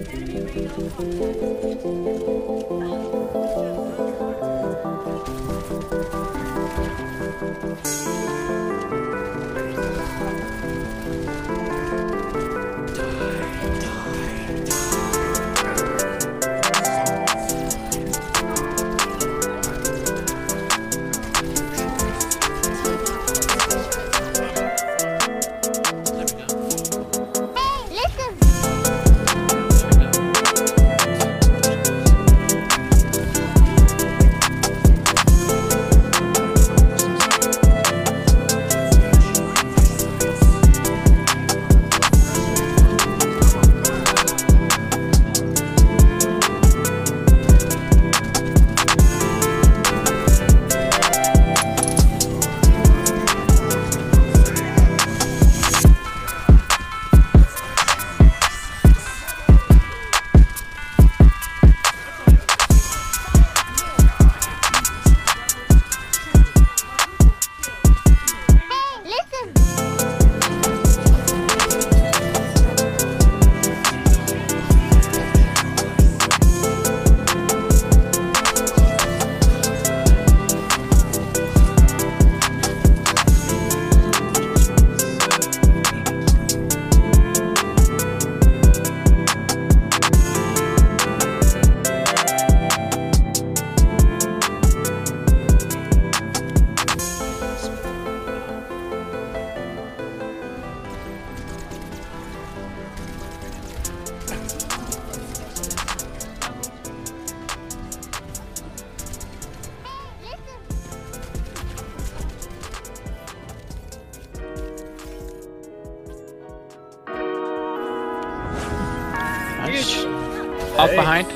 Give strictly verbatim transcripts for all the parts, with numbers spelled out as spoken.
Huge. Up hey. Behind.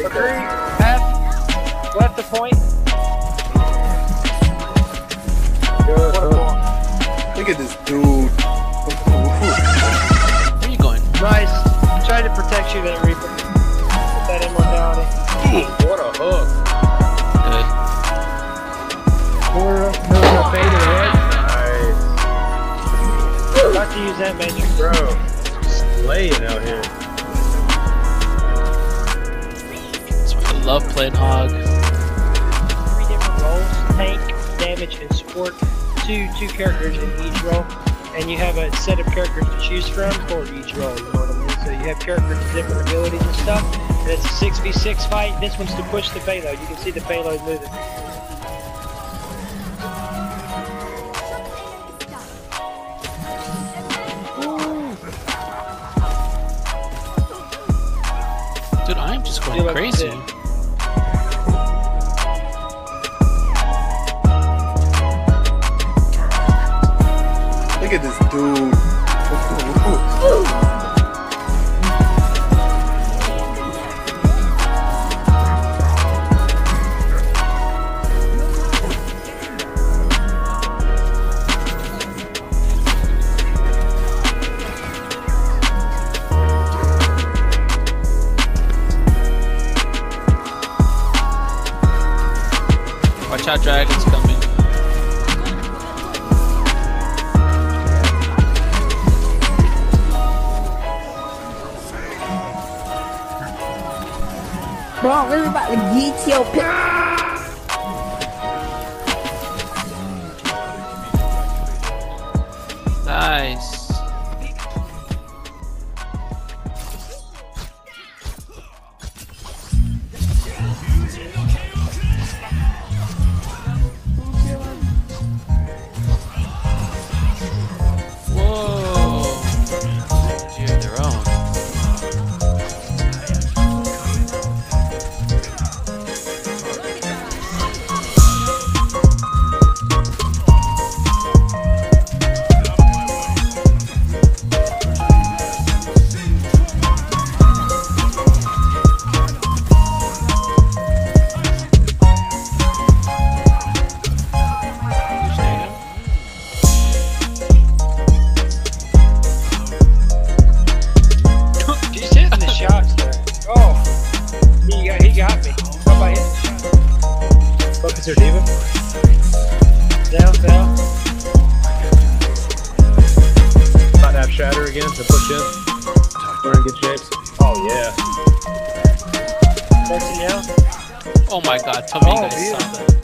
Half. Left the point. Good. Look at this dude. Where are you going? Nice. Try to protect you there, Reaper. With that immortality. Ooh, what a hook. Good. More, more fade ahead. Nice. Got to use that matrix. Bro, slaying out here. I love playing Hog. Three different roles: tank, damage, and support. Two two characters in each role, and you have a set of characters to choose from for each role. You know what I mean? So you have characters with different abilities and stuff. And it's a six v six fight. This one's to push the payload. You can see the payload moving. Dude, I'm just going like crazy. Look at this dude. Watch out, dragons coming. Bro, I'm really about to get your pick. Nice. Focus your diva. Down, down. About to have shatter again to push in. We're in good shape. Oh yeah. Starting now. Oh my god, tell me Oh, you guys yeah. saw that.